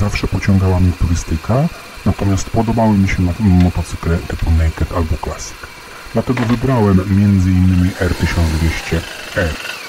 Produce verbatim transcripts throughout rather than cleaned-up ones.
zawsze pociągała mnie turystyka, natomiast podobały mi się motocykle typu Naked albo Classic. Dlatego wybrałem między innymi R tysiąc dwieście R.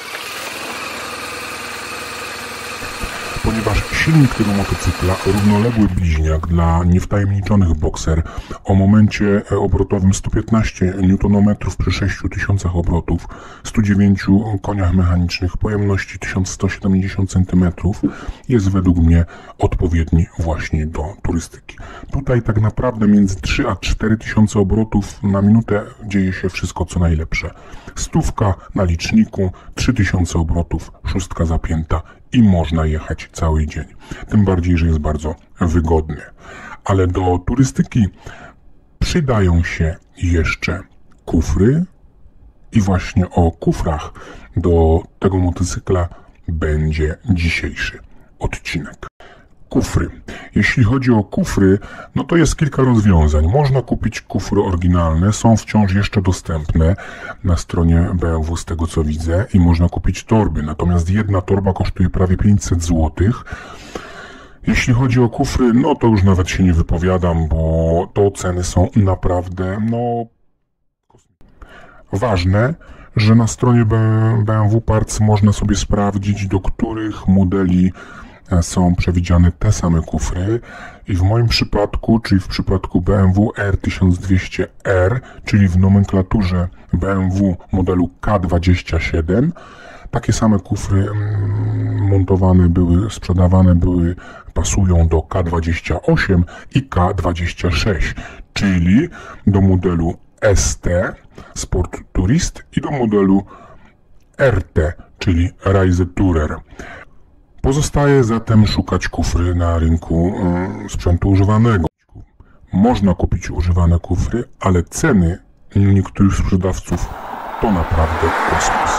Ponieważ silnik tego motocykla, równoległy bliźniak dla niewtajemniczonych bokser o momencie obrotowym sto piętnaście niutonometrów przy sześciu tysiącach obrotów, stu dziewięciu koniach mechanicznych, pojemności tysiąc sto siedemdziesiąt centymetrów, jest według mnie odpowiedni właśnie do turystyki. Tutaj tak naprawdę między trzy a cztery tysiące obrotów na minutę dzieje się wszystko co najlepsze. Stówka na liczniku, trzy tysiące obrotów, szóstka zapięta i można jechać cały dzień. Tym bardziej, że jest bardzo wygodny. Ale do turystyki przydają się jeszcze kufry i właśnie o kufrach do tego motocykla będzie dzisiejszy odcinek. Kufry. Jeśli chodzi o kufry, no to jest kilka rozwiązań. Można kupić kufry oryginalne, są wciąż jeszcze dostępne na stronie B M W z tego co widzę i można kupić torby, natomiast jedna torba kosztuje prawie pięćset złotych. Jeśli chodzi o kufry, no to już nawet się nie wypowiadam, bo to ceny są naprawdę, no... Ważne, że na stronie B M W Parts można sobie sprawdzić, do których modeli są przewidziane te same kufry i w moim przypadku, czyli w przypadku B M W R tysiąc dwieście R, czyli w nomenklaturze B M W modelu K dwadzieścia siedem, takie same kufry montowane były, sprzedawane były, pasują do K dwadzieścia osiem i K dwadzieścia sześć, czyli do modelu S T, Sport Tourist, i do modelu R T, czyli Reise Tourer. Pozostaje zatem szukać kufry na rynku y, sprzętu używanego. Można kupić używane kufry, ale ceny niektórych sprzedawców to naprawdę kosmos.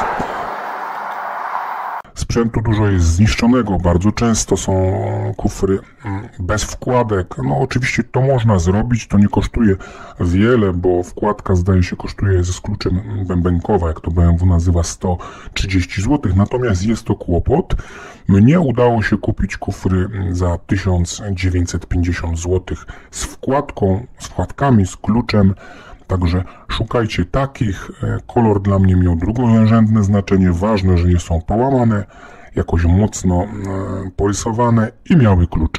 Sprzętu dużo jest zniszczonego, bardzo często są kufry bez wkładek. No oczywiście to można zrobić, to nie kosztuje wiele, bo wkładka zdaje się kosztuje ze kluczem bębenkowa, jak to B M W nazywa, sto trzydzieści złotych, natomiast jest to kłopot. Mnie udało się kupić kufry za tysiąc dziewięćset pięćdziesiąt złotych z wkładką, z wkładkami, z kluczem. Także szukajcie takich. Kolor dla mnie miał drugorzędne znaczenie. Ważne, że nie są połamane, jakoś mocno porysowane i miały klucze.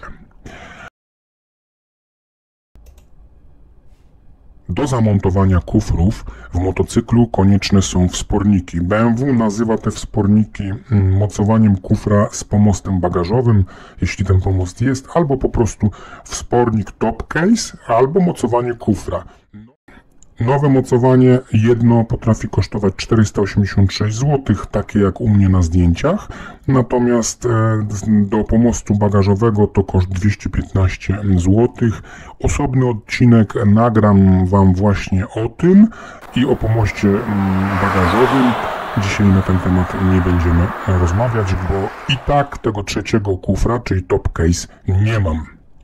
Do zamontowania kufrów w motocyklu konieczne są wsporniki. B M W nazywa te wsporniki mocowaniem kufra z pomostem bagażowym, jeśli ten pomost jest, albo po prostu wspornik top case, albo mocowanie kufra. Nowe mocowanie jedno potrafi kosztować czterysta osiemdziesiąt sześć złotych, takie jak u mnie na zdjęciach, natomiast do pomostu bagażowego to koszt dwieście piętnaście złotych. Osobny odcinek nagram Wam właśnie o tym i o pomoście bagażowym. Dzisiaj na ten temat nie będziemy rozmawiać, bo i tak tego trzeciego kufra, czyli top case, nie mam.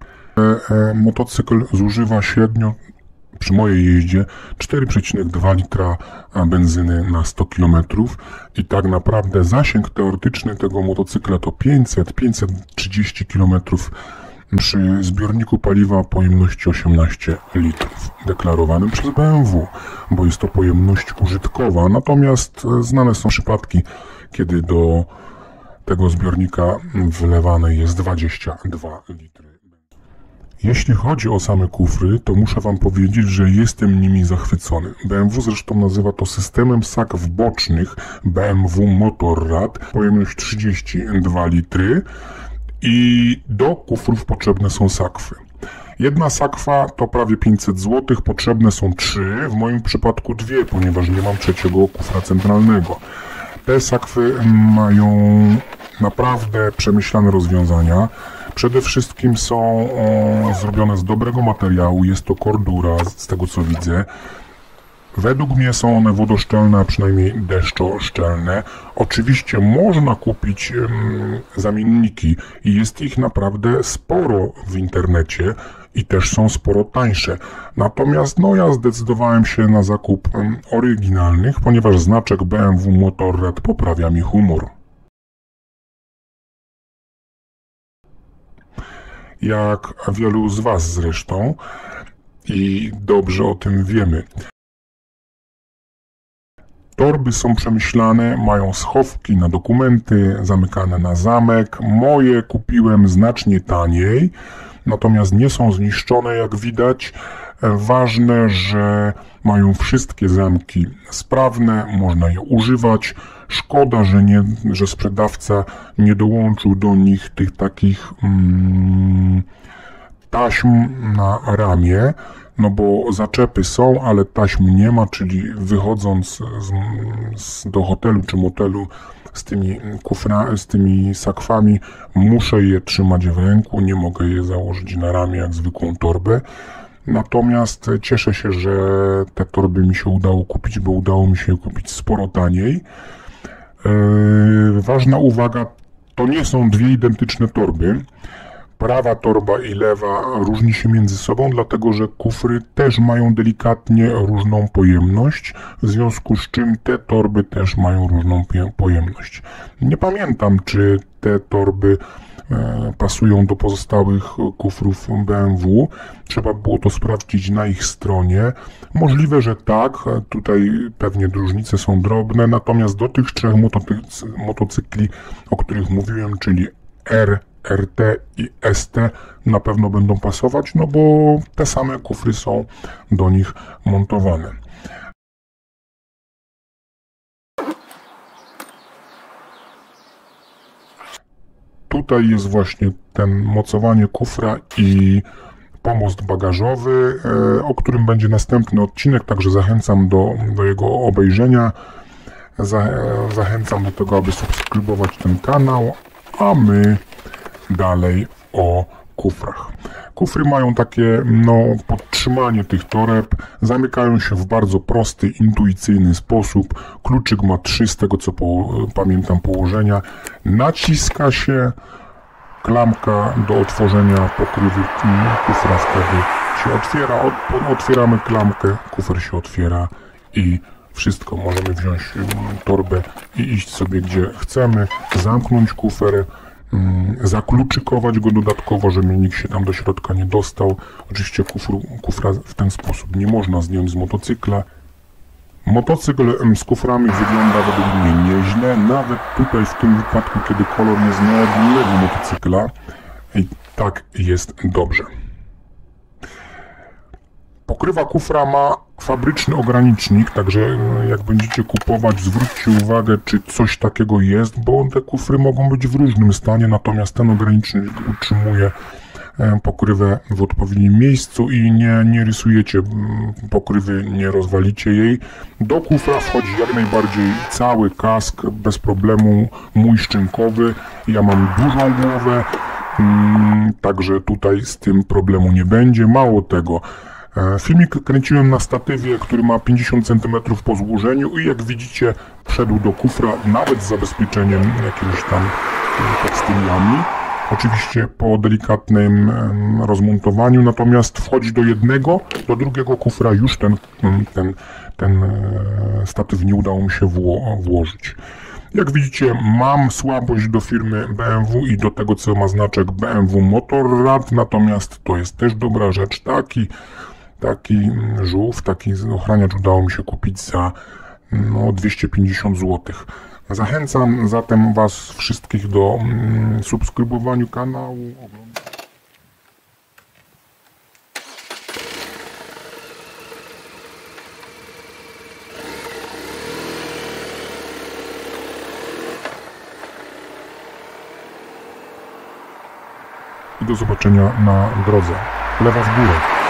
Motocykl zużywa średnio przy mojej jeździe cztery przecinek dwa litra benzyny na sto kilometrów i tak naprawdę zasięg teoretyczny tego motocykla to pięćset do pięćset trzydziestu kilometrów przy zbiorniku paliwa o pojemności osiemnaście litrów deklarowanym przez B M W, bo jest to pojemność użytkowa, natomiast znane są przypadki, kiedy do tego zbiornika wlewane jest dwadzieścia dwa litry. Jeśli chodzi o same kufry, to muszę Wam powiedzieć, że jestem nimi zachwycony. B M W zresztą nazywa to systemem saków bocznych B M W Motorrad, pojemność trzydzieści dwa litry i do kufrów potrzebne są sakwy. Jedna sakwa to prawie pięćset złotych, potrzebne są trzy, w moim przypadku dwie, ponieważ nie mam trzeciego kufra centralnego. Te sakwy mają naprawdę przemyślane rozwiązania. Przede wszystkim są o, zrobione z dobrego materiału, jest to kordura, z tego co widzę. Według mnie są one wodoszczelne, a przynajmniej deszczoszczelne. Oczywiście można kupić ym, zamienniki i jest ich naprawdę sporo w internecie i też są sporo tańsze. Natomiast no ja zdecydowałem się na zakup ym, oryginalnych, ponieważ znaczek B M W Motorrad poprawia mi humor. jak wielu z Was zresztą, i dobrze o tym wiemy. Torby są przemyślane, mają schowki na dokumenty, zamykane na zamek. Moje kupiłem znacznie taniej, natomiast nie są zniszczone, jak widać. Ważne, że mają wszystkie zamki sprawne, można je używać. Szkoda, że, nie, że sprzedawca nie dołączył do nich tych takich mm, taśm na ramię, no bo zaczepy są, ale taśm nie ma, czyli wychodząc z, z, do hotelu czy motelu z tymi kufra, z tymi sakwami, muszę je trzymać w ręku, nie mogę je założyć na ramię jak zwykłą torbę. Natomiast cieszę się, że te torby mi się udało kupić, bo udało mi się je kupić sporo taniej. Yy, ważna uwaga, to nie są dwie identyczne torby. Prawa torba i lewa różni się między sobą, dlatego że kufry też mają delikatnie różną pojemność, w związku z czym te torby też mają różną pojemność. Nie pamiętam, czy te torby e, pasują do pozostałych kufrów B M W. Trzeba było to sprawdzić na ich stronie. Możliwe, że tak, tutaj pewnie różnice są drobne, natomiast do tych trzech motocykli, o których mówiłem, czyli R, R T i S T, na pewno będą pasować, no bo te same kufry są do nich montowane. Tutaj jest właśnie ten mocowanie kufra i pomost bagażowy, o którym będzie następny odcinek, także zachęcam do, do jego obejrzenia. Zachęcam do tego, aby subskrybować ten kanał, a my dalej o kufrach. Kufry mają takie, no, podtrzymanie tych toreb, zamykają się w bardzo prosty, intuicyjny sposób. Kluczyk ma trzy, z tego co po, pamiętam, położenia. Naciska się, klamka do otworzenia pokrywy kufra wtedy się otwiera, Od, otwieramy klamkę, kufer się otwiera i wszystko. Możemy wziąć torbę i iść sobie gdzie chcemy, zamknąć kufer, zakluczykować go dodatkowo, żeby nikt się tam do środka nie dostał. Oczywiście kufru, kufra w ten sposób nie można zdjąć z motocykla. Motocykl z kuframi wygląda według mnie nieźle, nawet tutaj w tym wypadku, kiedy kolor jest na odległego motocykla, i tak jest dobrze. Pokrywa kufra ma fabryczny ogranicznik, także jak będziecie kupować, zwróćcie uwagę, czy coś takiego jest, bo te kufry mogą być w różnym stanie, natomiast ten ogranicznik utrzymuje pokrywę w odpowiednim miejscu i nie, nie rysujecie pokrywy, nie rozwalicie jej. Do kufra wchodzi jak najbardziej cały kask, bez problemu, mój szczękowy. Ja mam dużą głowę, także tutaj z tym problemu nie będzie. Mało tego, filmik kręciłem na statywie, który ma pięćdziesiąt centymetrów po złożeniu i jak widzicie wszedł do kufra nawet z zabezpieczeniem jakimiś tam tekstyliami. Oczywiście po delikatnym rozmontowaniu, natomiast wchodzi do jednego, do drugiego kufra już ten, ten, ten statyw nie udało mi się wło włożyć. Jak widzicie, mam słabość do firmy B M W i do tego, co ma znaczek B M W Motorrad, natomiast to jest też dobra rzecz. Taki, taki żółw, taki ochraniacz udało mi się kupić za no, dwieście pięćdziesiąt złotych. Zachęcam zatem Was wszystkich do mm, subskrybowania kanału. I do zobaczenia na drodze. Lewa w górę.